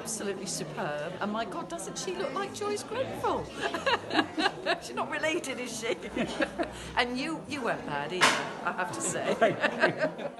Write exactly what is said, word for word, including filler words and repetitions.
absolutely superb. And my God, doesn't she look like Joyce Grenfell? She's not related, is she? And you, you weren't bad either, I have to say.